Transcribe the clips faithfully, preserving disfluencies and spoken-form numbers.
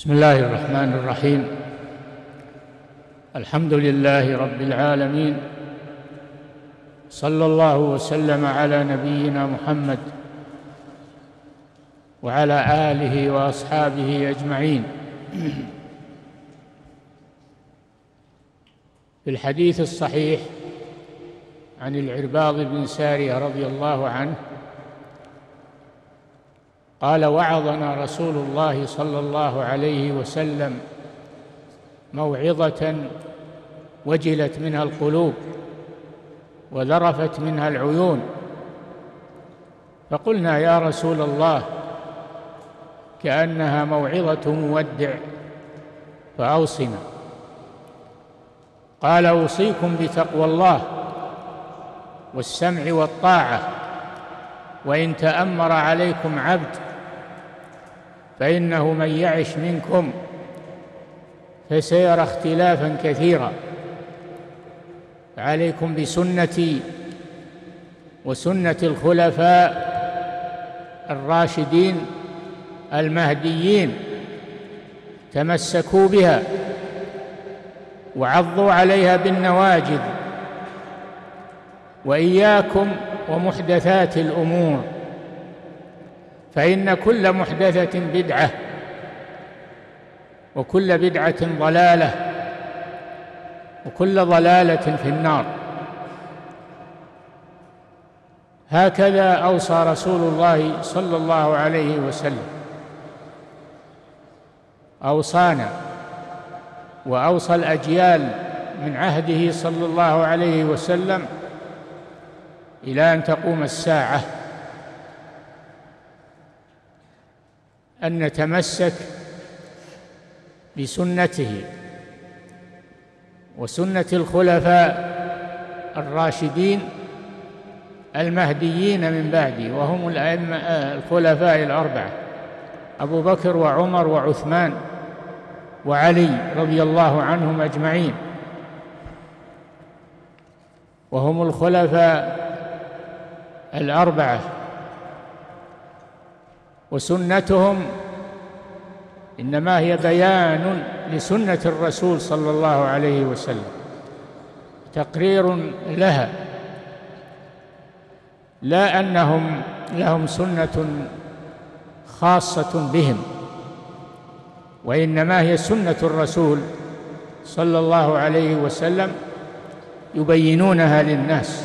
بسم الله الرحمن الرحيم. الحمد لله رب العالمين، صلى الله وسلم على نبينا محمد وعلى آله وأصحابه أجمعين. في الحديث الصحيح عن العرباض بن سارية رضي الله عنه قال: وعظنا رسول الله صلى الله عليه وسلم موعظة وجلت منها القلوب وذرفت منها العيون، فقلنا: يا رسول الله، كأنها موعظة مودع، فأوصنا. قال: أوصيكم بتقوى الله والسمع والطاعة، وإن تأمر عليكم عبد، فإنه من يعش منكم فسيرى اختلافا كثيرا، فعليكم بسنتي وسنة الخلفاء الراشدين المهديين، تمسكوا بها وعضوا عليها بالنواجذ، وإياكم ومحدثات الأمور، فإن كل محدثة بدعة وكل بدعة ضلالة وكل ضلالة في النار. هكذا أوصى رسول الله صلى الله عليه وسلم، أوصانا وأوصى الأجيال من عهده صلى الله عليه وسلم إلى أن تقوم الساعة أن نتمسك بسنته وسنة الخلفاء الراشدين المهديين من بعده، وهم الأئمة الخلفاء الأربعة: أبو بكر وعمر وعثمان وعلي رضي الله عنهم أجمعين، وهم الخلفاء الأربعة. وسنتهم إنما هي بيان لسنة الرسول صلى الله عليه وسلم، تقرير لها، لا أنهم لهم سنة خاصة بهم، وإنما هي سنة الرسول صلى الله عليه وسلم يبينونها للناس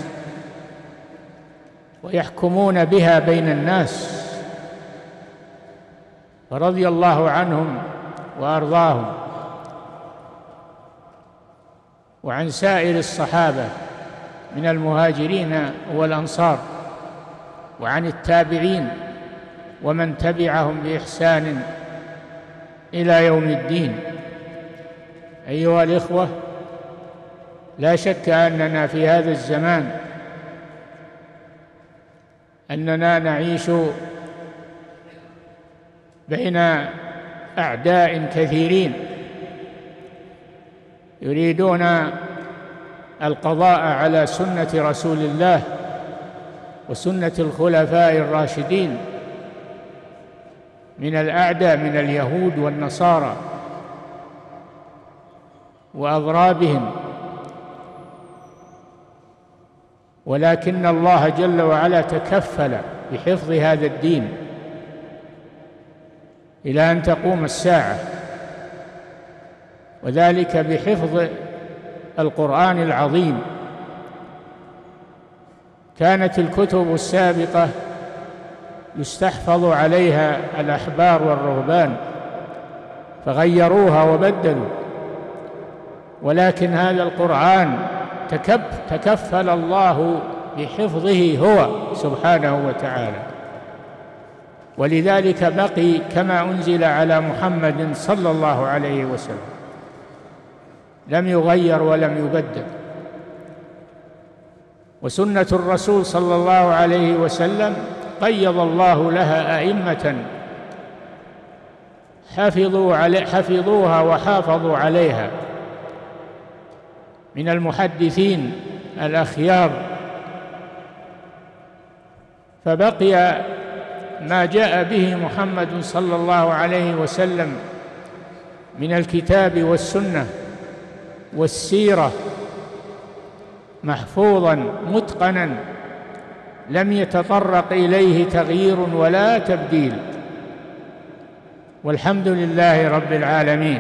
ويحكمون بها بين الناس. فرضي الله عنهم وأرضاهم وعن سائر الصحابة من المهاجرين والأنصار، وعن التابعين ومن تبعهم بإحسان إلى يوم الدين. أيها الإخوة، لا شك أننا في هذا الزمان أننا نعيش بين أعداء كثيرين يريدون القضاء على سنة رسول الله وسنة الخلفاء الراشدين من الأعداء من اليهود والنصارى وأضرابهم، ولكن الله جل وعلا تكفل بحفظ هذا الدين إلى أن تقوم الساعة، وذلك بحفظ القرآن العظيم. كانت الكتب السابقة يستحفظ عليها الأحبار والرهبان فغيروها وبدلوا، ولكن هذا القرآن تكفل الله بحفظه هو سبحانه وتعالى، ولذلك بقي كما أنزل على محمد صلى الله عليه وسلم، لم يغير ولم يبدل. وسنة الرسول صلى الله عليه وسلم قيض الله لها أئمة حفظوا علي حفظوها وحافظوا عليها من المحدثين الأخيار، فبقي ما جاء به محمد صلى الله عليه وسلم من الكتاب والسنة والسيرة محفوظا متقنا لم يتطرق إليه تغيير ولا تبديل، والحمد لله رب العالمين.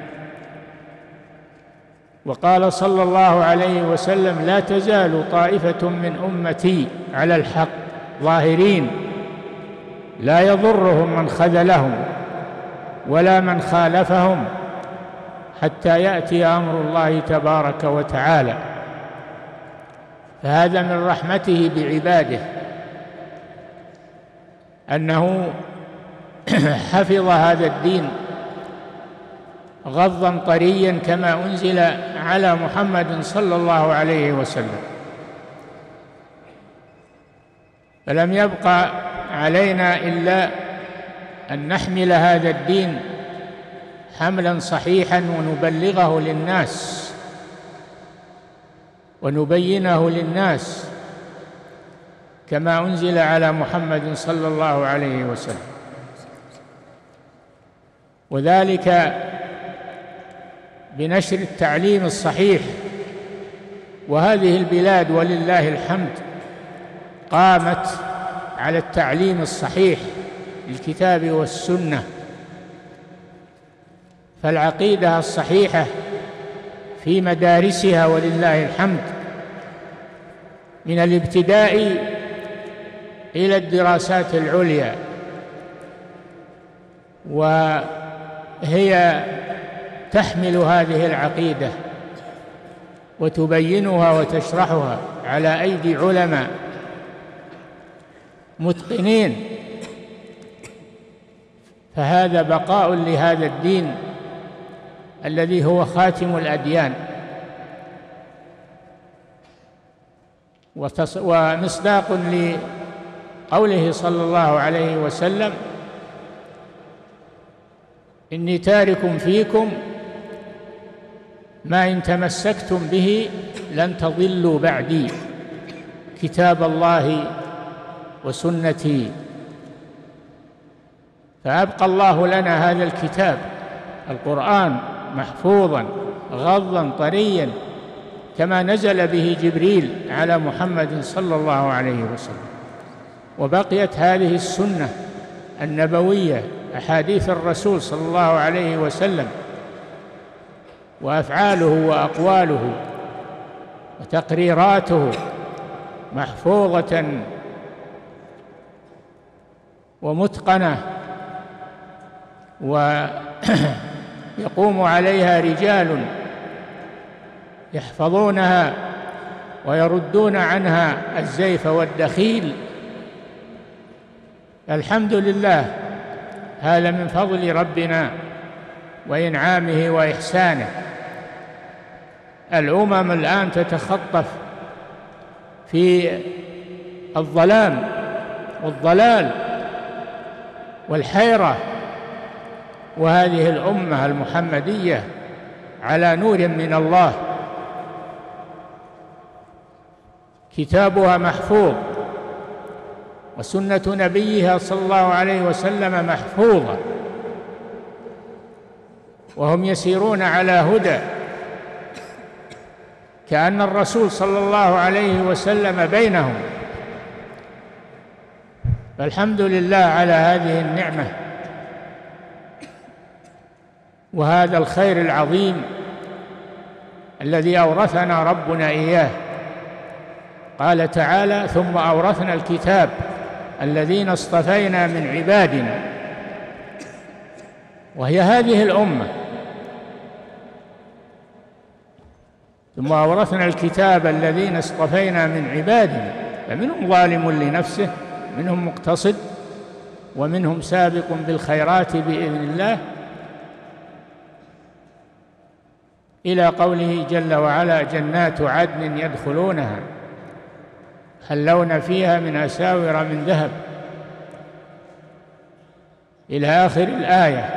وقال صلى الله عليه وسلم: لا تزال طائفة من أمتي على الحق ظاهرين لا يضرهم من خذلهم ولا من خالفهم حتى يأتي أمر الله تبارك وتعالى. فهذا من رحمته بعباده أنه حفظ هذا الدين غضا طريا كما أنزل على محمد صلى الله عليه وسلم. فلم يبقى علينا إلا أن نحمل هذا الدين حملا صحيحا ونبلغه للناس ونبينه للناس كما أنزل على محمد صلى الله عليه وسلم، وذلك بنشر التعليم الصحيح. وهذه البلاد ولله الحمد قامت على التعليم الصحيح للكتاب والسنة، فالعقيدة الصحيحة في مدارسها ولله الحمد من الابتداء إلى الدراسات العليا، وهي تحمل هذه العقيدة وتبينها وتشرحها على أيدي علماء متقنين. فهذا بقاء لهذا الدين الذي هو خاتم الأديان ومصداق لقوله صلى الله عليه وسلم: إني تارك فيكم ما إن تمسكتم به لن تضلوا بعدي، كتاب الله وسنتي. فأبقى الله لنا هذا الكتاب القرآن محفوظا غضا طريا كما نزل به جبريل على محمد صلى الله عليه وسلم. وبقيت هذه السنة النبوية، أحاديث الرسول صلى الله عليه وسلم وأفعاله وأقواله وتقريراته محفوظة ومتقنة، ويقوم عليها رجال يحفظونها ويردون عنها الزيف والدخيل. الحمد لله، هذا من فضل ربنا وإنعامه وإحسانه. الأمم الآن تتخطف في الظلام والضلال والحيرة، وهذه الأمة المحمدية على نور من الله، كتابها محفوظ وسنة نبيها صلى الله عليه وسلم محفوظة، وهم يسيرون على هدى كأن الرسول صلى الله عليه وسلم بينهم. فالحمد لله على هذه النعمة وهذا الخير العظيم الذي أورثنا ربنا إياه. قال تعالى: ثم أورثنا الكتاب الذين اصطفينا من عبادنا، وهي هذه الأمة. ثم أورثنا الكتاب الذين اصطفينا من عبادنا، فمنهم ظالم لنفسه، منهم مقتصد، ومنهم سابق بالخيرات بإذن الله، إلى قوله جل وعلا: جنات عدن يدخلونها يحلون فيها من أساور من ذهب، إلى آخر الآية.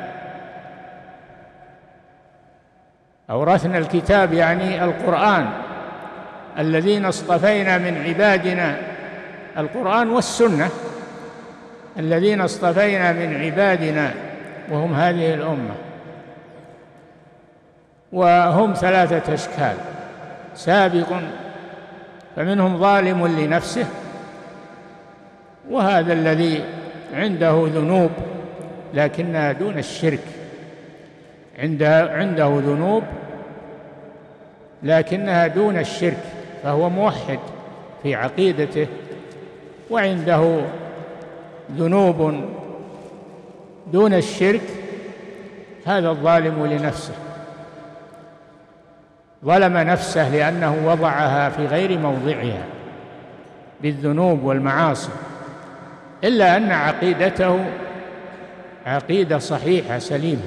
أورثنا الكتاب يعني القرآن الذين اصطفينا من عبادنا، القرآن والسنة الذين اصطفينا من عبادنا، وهم هذه الأمة. وهم ثلاثة أشكال: سابق فمنهم ظالم لنفسه، وهذا الذي عنده ذنوب لكنها دون الشرك، عنده عنده ذنوب لكنها دون الشرك، فهو موحد في عقيدته، وعنده ذنوب دون الشرك، هذا الظالم لنفسه، ظلم نفسه لأنه وضعها في غير موضعها بالذنوب والمعاصي، إلا أن عقيدته عقيدة صحيحة سليمة.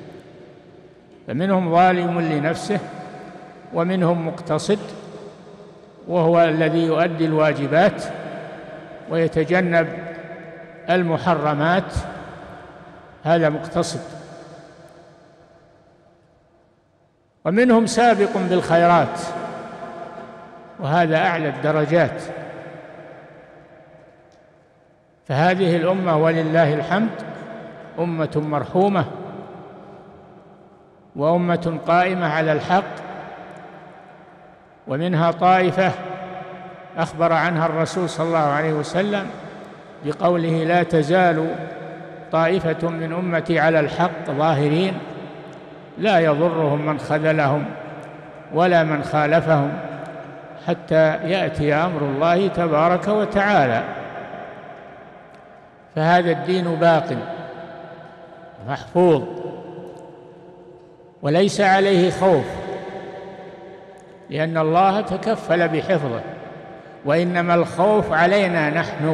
فمنهم ظالم لنفسه، ومنهم مقتصد وهو الذي يؤدي الواجبات ويتجنب المحرمات، هذا مقتصد. ومنهم سابق بالخيرات، وهذا أعلى الدرجات. فهذه الأمة ولله الحمد أمة مرحومة، وأمة قائمة على الحق، ومنها طائفة أخبر عنها الرسول صلى الله عليه وسلم بقوله: لا تزال طائفة من أمتي على الحق ظاهرين لا يضرهم من خذلهم ولا من خالفهم حتى يأتي أمر الله تبارك وتعالى. فهذا الدين باق محفوظ وليس عليه خوف، لأن الله تكفل بحفظه، وإنما الخوف علينا نحن،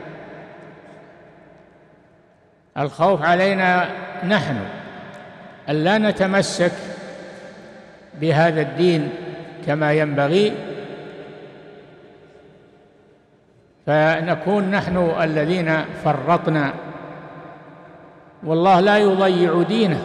الخوف علينا نحن ألا نتمسك بهذا الدين كما ينبغي، فنكون نحن الذين فرطنا، والله لا يضيع دينه،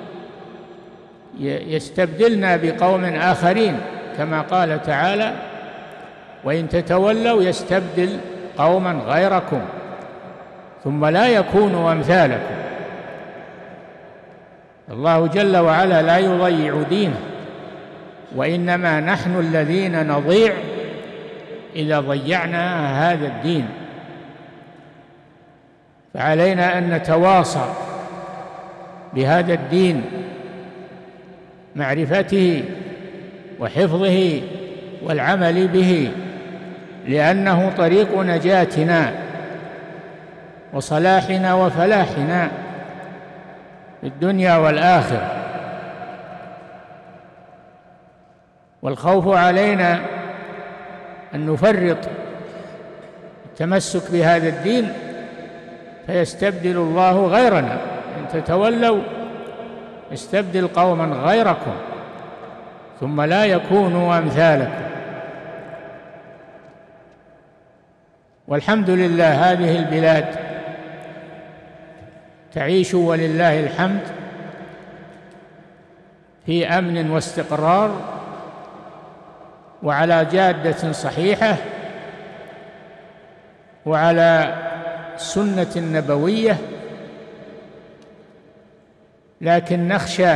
يستبدلنا بقوم آخرين كما قال تعالى: وإن تتولوا يستبدل قوما غيركم ثم لا يكونوا أمثالكم. الله جل وعلا لا يضيع دينه، وإنما نحن الذين نضيع إذا ضيعنا هذا الدين. فعلينا أن نتواصى بهذا الدين، معرفته وحفظه والعمل به، لأنه طريق نجاتنا وصلاحنا وفلاحنا في الدنيا والآخرة. والخوف علينا أن نفرط التمسك بهذا الدين فيستبدل الله غيرنا، إن تتولوا يستبدل قوما غيركم ثم لا يكونوا أمثالكم. والحمد لله هذه البلاد تعيش ولله الحمد في أمن واستقرار وعلى جادة صحيحة وعلى سنة نبوية، لكن نخشى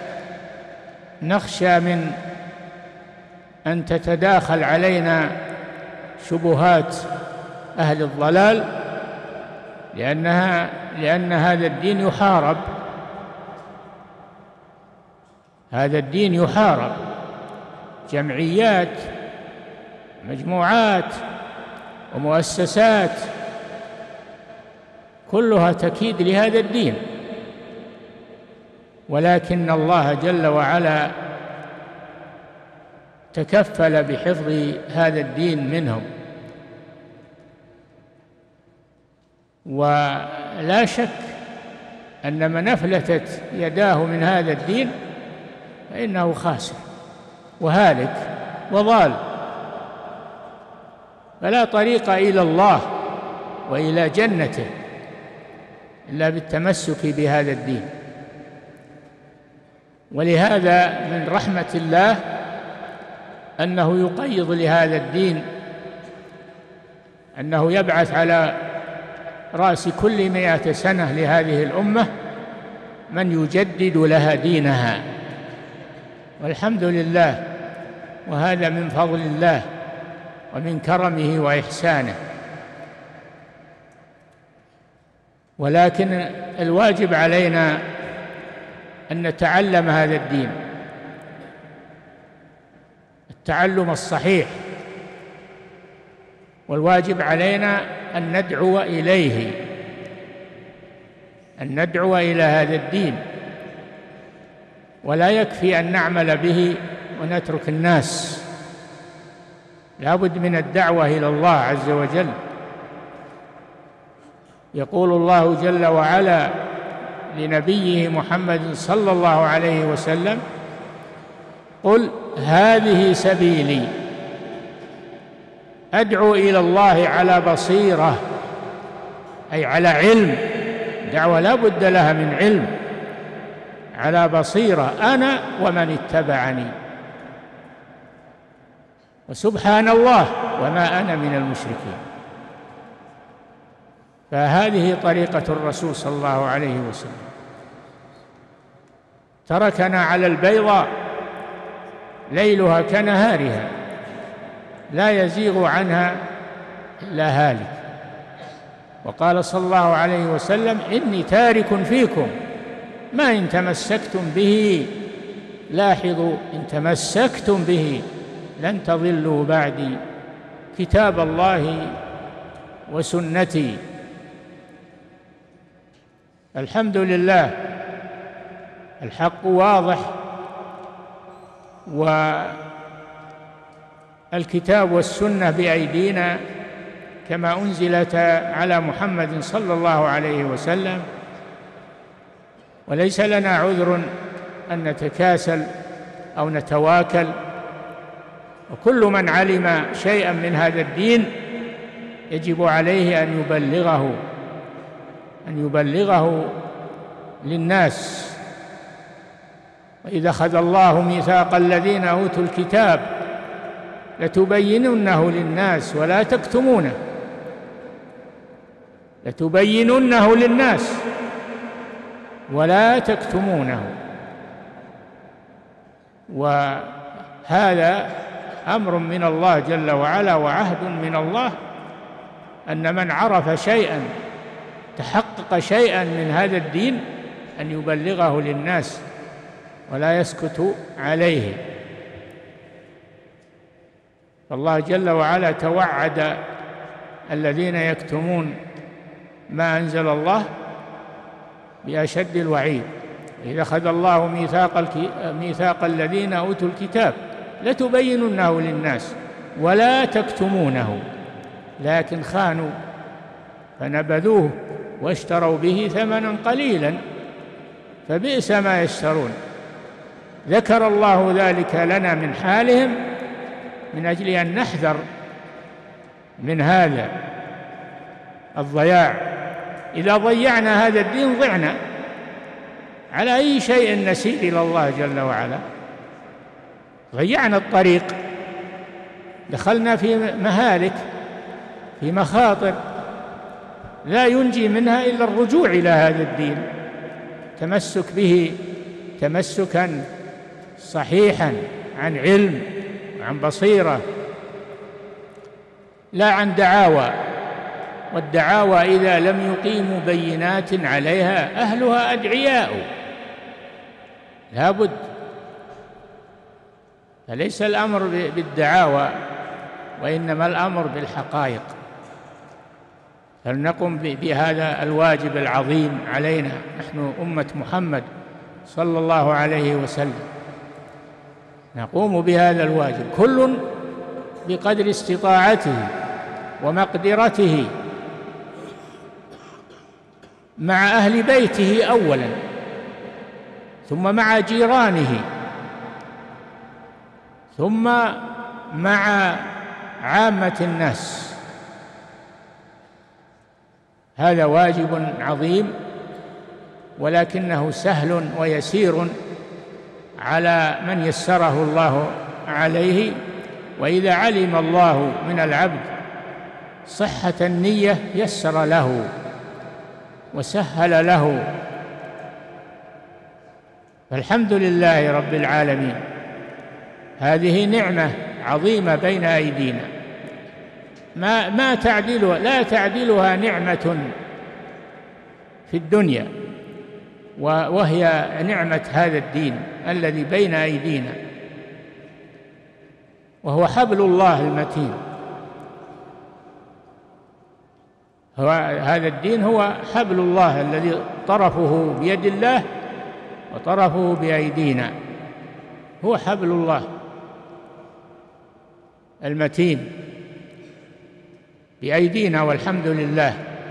نخشى من أن تتداخل علينا شبهات أهل الضلال، لأنها لأن هذا الدين يحارب، هذا الدين يحارب، جمعيات مجموعات ومؤسسات كلها تكيد لهذا الدين، ولكن الله جل وعلا تكفل بحفظ هذا الدين منهم. ولا شك أن من أفلتت يداه من هذا الدين فإنه خاسر وهالك وضال، فلا طريق إلى الله وإلى جنته إلا بالتمسك بهذا الدين. ولهذا من رحمة الله أنه يقيض لهذا الدين، أنه يبعث على رأس كل مئة سنة لهذه الأمة من يجدد لها دينها، والحمد لله، وهذا من فضل الله ومن كرمه وإحسانه. ولكن الواجب علينا أن نتعلم هذا الدين التعلم الصحيح، والواجب علينا أن ندعو إليه، أن ندعو إلى هذا الدين، ولا يكفي أن نعمل به ونترك الناس، لا بد من الدعوة إلى الله عز وجل. يقول الله جل وعلا لنبيه محمد صلى الله عليه وسلم: قل هذه سبيلي أدعو إلى الله على بصيرة، أي على علم، دعوة لا بد لها من علم، على بصيرة أنا ومن اتبعني، وسبحان الله وما أنا من المشركين. فهذه طريقة الرسول صلى الله عليه وسلم، تركنا على البيضاء ليلها كنهارها لا يزيغ عنها إلا هالك. وقال صلى الله عليه وسلم: إني تارك فيكم ما إن تمسكتم به، لاحظوا، إن تمسكتم به لن تضلوا بعدي، كتاب الله وسنتي. الحمد لله، الحق واضح، والكتاب والسنة بأيدينا كما أنزلت على محمد صلى الله عليه وسلم، وليس لنا عذر أن نتكاسل أو نتواكل. وكل من علم شيئا من هذا الدين يجب عليه أن يبلغه أن يبلغه للناس. وإذا أخذ الله ميثاق الذين أوتوا الكتاب لتبيننه للناس ولا تكتمونه، لتبيننه للناس ولا تكتمونه. وهذا أمر من الله جل وعلا وعهد من الله، أن من عرف شيئا تحقق شيئا من هذا الدين أن يبلغه للناس ولا يسكت عليه. فالله جل وعلا توعد الذين يكتمون ما أنزل الله بأشد الوعيد: إذا أخذ الله ميثاق, ميثاق الذين أوتوا الكتاب لتبيننه للناس ولا تكتمونه، لكن خانوا فنبذوه واشتروا به ثمنا قليلا فبئس ما يشترون. ذكر الله ذلك لنا من حالهم من أجل أن نحذر من هذا الضياع. إذا ضيعنا هذا الدين ضعنا. على أي شيء نسير إلى الله جل وعلا؟ ضيعنا الطريق، دخلنا في مهالك، في مخاطر لا ينجي منها إلا الرجوع إلى هذا الدين، تمسك به تمسكا صحيحا عن علم وعن بصيرة، لا عن دعاوى. والدعاوى إذا لم يقيموا بينات عليها أهلها أدعياء، لا بد. فليس الأمر بالدعاوى، وإنما الأمر بالحقائق. فلنقم بهذا الواجب العظيم علينا نحن أمة محمد صلى الله عليه وسلم، نقوم بهذا الواجب كل بقدر استطاعته ومقدرته، مع أهل بيته أولا، ثم مع جيرانه، ثم مع عامة الناس. هذا واجب عظيم، ولكنه سهل ويسير على من يسره الله عليه. وإذا علم الله من العبد صحة النية يسر له وسهل له. فالحمد لله رب العالمين هذه نعمة عظيمة بين أيدينا ما ما تعدلها لا تعدلها نعمة في الدنيا، وهي نعمة هذا الدين الذي بين أيدينا، وهو حبل الله المتين. هو هذا الدين هو حبل الله الذي طرفه بيد الله وطرفه بأيدينا، هو حبل الله المتين بأيدينا والحمد لله.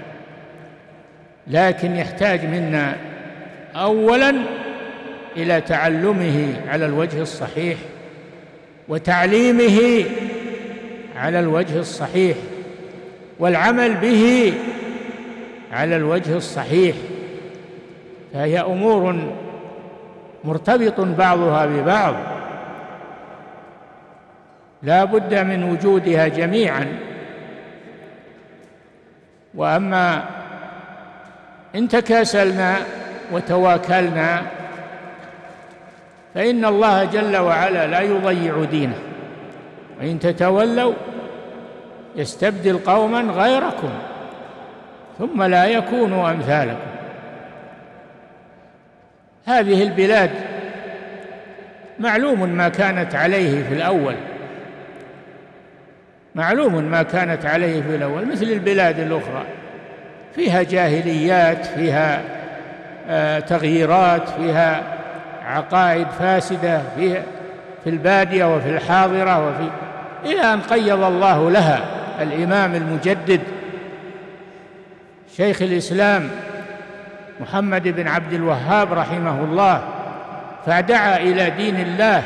لكن يحتاج منا أولاً إلى تعلمه على الوجه الصحيح وتعليمه على الوجه الصحيح والعمل به على الوجه الصحيح، فهي أمور مرتبط بعضها ببعض لا بد من وجودها جميعاً. وأما إن تكاسلنا وتواكلنا فإن الله جل وعلا لا يضيع دينه، وإن تتولوا يستبدل قوما غيركم ثم لا يكونوا أمثالكم. هذه البلاد معلوم ما كانت عليه في الأول، معلوم ما كانت عليه في الأول، مثل البلاد الأخرى فيها جاهليات، فيها آه تغييرات، فيها عقائد فاسدة فيها في البادية وفي الحاضرة، وفي إلى أن قيض الله لها الإمام المجدد شيخ الإسلام محمد بن عبد الوهاب رحمه الله، فدعا إلى دين الله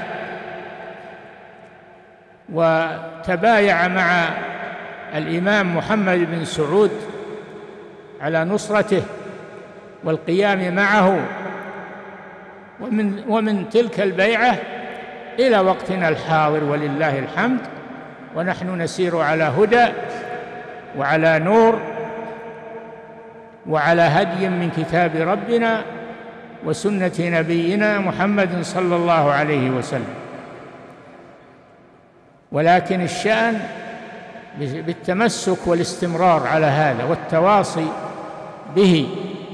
وتبايع مع الإمام محمد بن سعود على نصرته والقيام معه، ومن, ومن تلك البيعة إلى وقتنا الحاضر ولله الحمد، ونحن نسير على هدى وعلى نور وعلى هدي من كتاب ربنا وسنة نبينا محمد صلى الله عليه وسلم. ولكن الشأن بالتمسك والاستمرار على هذا والتواصي به،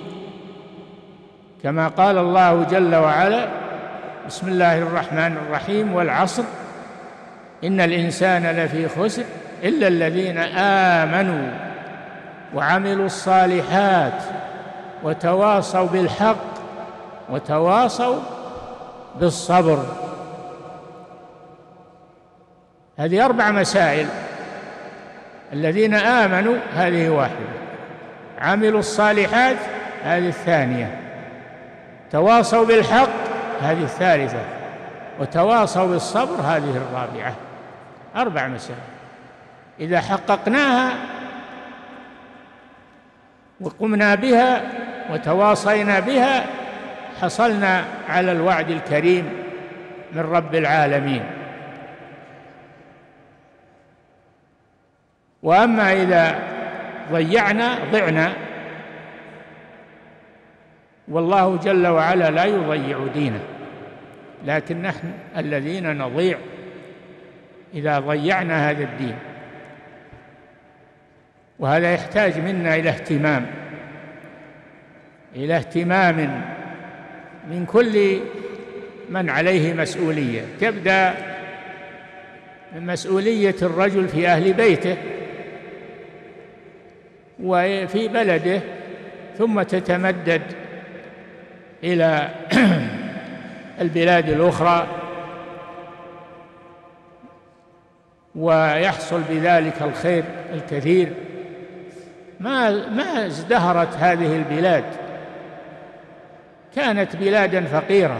كما قال الله جل وعلا: بسم الله الرحمن الرحيم، والعصر إن الإنسان لفي خسر إلا الذين آمنوا وعملوا الصالحات وتواصوا بالحق وتواصوا بالصبر. هذه أربع مسائل. الذين آمنوا هذه واحدة، عملوا الصالحات هذه الثانية، تواصوا بالحق هذه الثالثة، وتواصوا بالصبر هذه الرابعة. أربع مسائل إذا حققناها وقمنا بها وتواصينا بها حصلنا على الوعد الكريم من رب العالمين. وأما إذا ضيعنا ضعنا، والله جل وعلا لا يضيع دينه، لكن نحن الذين نضيع إذا ضيعنا هذا الدين. وهذا يحتاج منا إلى اهتمام إلى اهتمام من كل من عليه مسؤولية، تبدأ من مسؤولية الرجل في أهل بيته وفي بلده، ثم تتمدد إلى البلاد الأخرى، ويحصل بذلك الخير الكثير. ما ما ازدهرت هذه البلاد، كانت بلادا فقيرة،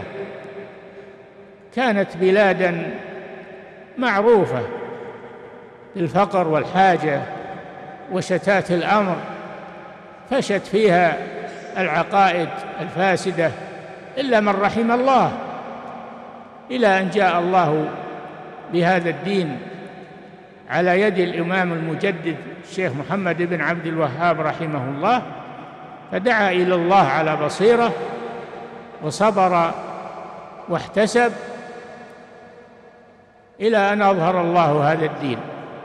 كانت بلادا معروفة بالفقر والحاجة وشتات الأمر، فشت فيها العقائد الفاسدة إلا من رحم الله، إلى أن جاء الله بهذا الدين على يد الإمام المجدد الشيخ محمد بن عبد الوهاب رحمه الله، فدعا إلى الله على بصيرة وصبر واحتسب، إلى أن أظهر الله هذا الدين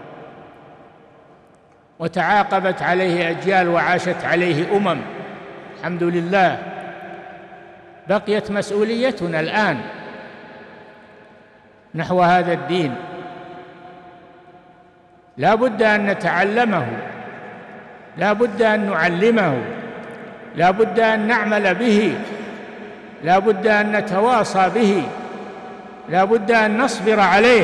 وتعاقبت عليه أجيال وعاشت عليه أمم. الحمد لله. بقيت مسؤوليتنا الآن نحو هذا الدين، لا بد أن نتعلمه، لا بد أن نعلمه، لا بد أن نعمل به، لا بد أن نتواصى به، لا بد أن نصبر عليه،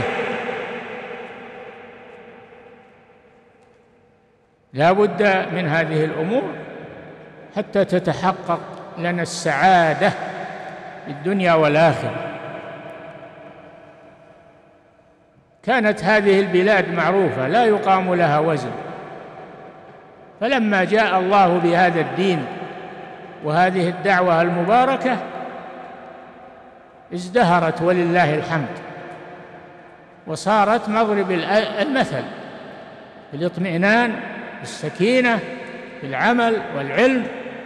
لا بد من هذه الأمور حتى تتحقق لنا السعادة في الدنيا والآخرة. كانت هذه البلاد معروفة لا يقام لها وزن، فلما جاء الله بهذا الدين وهذه الدعوة المباركة ازدهرت ولله الحمد، وصارت مضرب المثل في الاطمئنان، في السكينة، في العمل والعلم،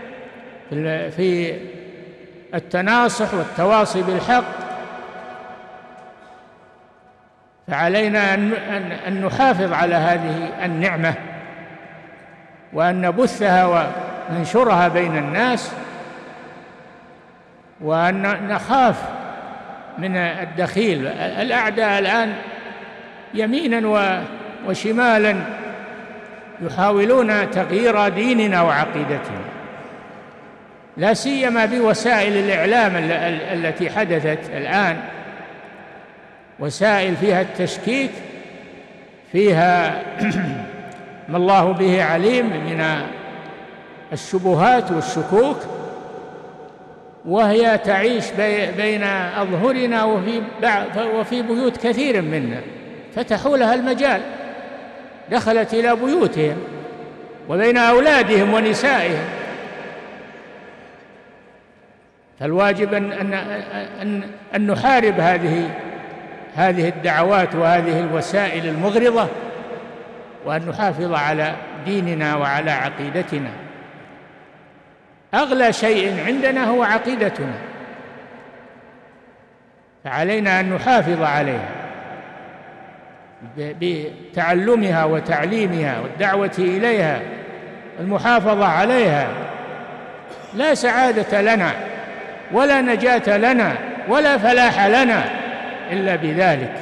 في التناصح والتواصي بالحق. فعلينا أن نحافظ على هذه النعمة وأن نبثها وننشرها بين الناس، وأن نخاف من الدخيل. الأعداء الآن يمينا وشمالا يحاولون تغيير ديننا وعقيدتنا، لا سيما بوسائل الإعلام التي حدثت الآن، وسائل فيها التشكيك، فيها ما الله به عليم من الشبهات والشكوك، وهي تعيش بين أظهرنا وفي, وفي بيوت كثير منا، فتحوا لها المجال، دخلت إلى بيوتهم وبين أولادهم ونسائهم. فالواجب أن, أن, أن, أن نحارب هذه هذه الدعوات وهذه الوسائل المغرضة، وأن نحافظ على ديننا وعلى عقيدتنا. أغلى شيء عندنا هو عقيدتنا، فعلينا أن نحافظ عليها بتعلمها وتعليمها والدعوة إليها، المحافظة عليها. لا سعادة لنا ولا نجاة لنا ولا فلاح لنا إلا بذلك.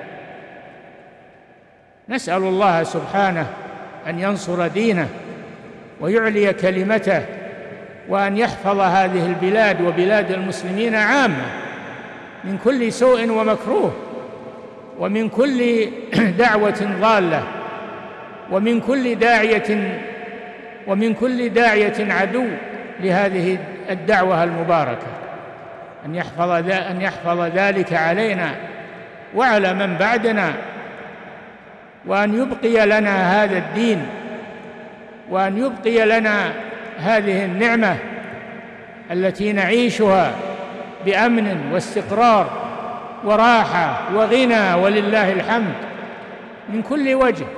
نسأل الله سبحانه أن ينصر دينه ويعلي كلمته، وأن يحفظ هذه البلاد وبلاد المسلمين عامة من كل سوء ومكروه، ومن كل دعوة ضالة، ومن كل داعية ومن كل داعية عدو لهذه الدعوة المباركة. أن يحفظ أن يحفظ ذلك علينا وعلى من بعدنا، وأن يبقي لنا هذا الدين، وأن يبقي لنا هذه النعمة التي نعيشها بأمن واستقرار وراحة وغنى ولله الحمد من كل وجه.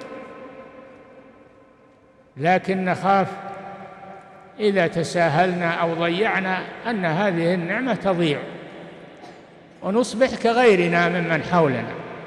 لكن نخاف إذا تساهلنا أو ضيعنا أن هذه النعمة تضيع ونصبح كغيرنا ممن حولنا.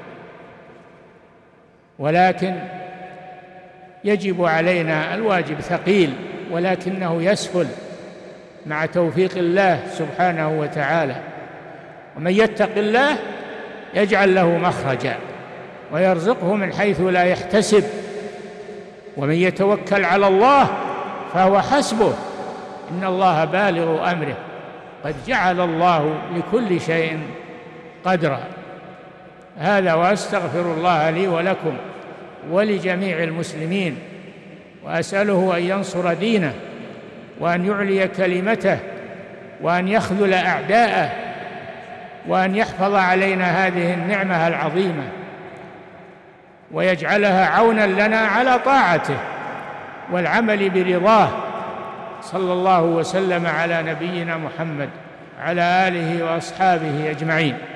ولكن يجب علينا، الواجب ثقيل ولكنه يسهل مع توفيق الله سبحانه وتعالى. ومن يتق الله يجعل له مخرجا ويرزقه من حيث لا يحتسب، ومن يتوكل على الله فهو حسبه، إن الله بالغ أمره، قد جعل الله لكل شيء قدرا. هذا وأستغفر الله لي ولكم ولجميع المسلمين، وأسأله أن ينصر دينه، وأن يعلي كلمته، وأن يخذل أعداءه، وأن يحفظ علينا هذه النعمة العظيمة، ويجعلها عونا لنا على طاعته والعمل برضاه. صلى الله وسلم على نبينا محمد على آله وأصحابه أجمعين.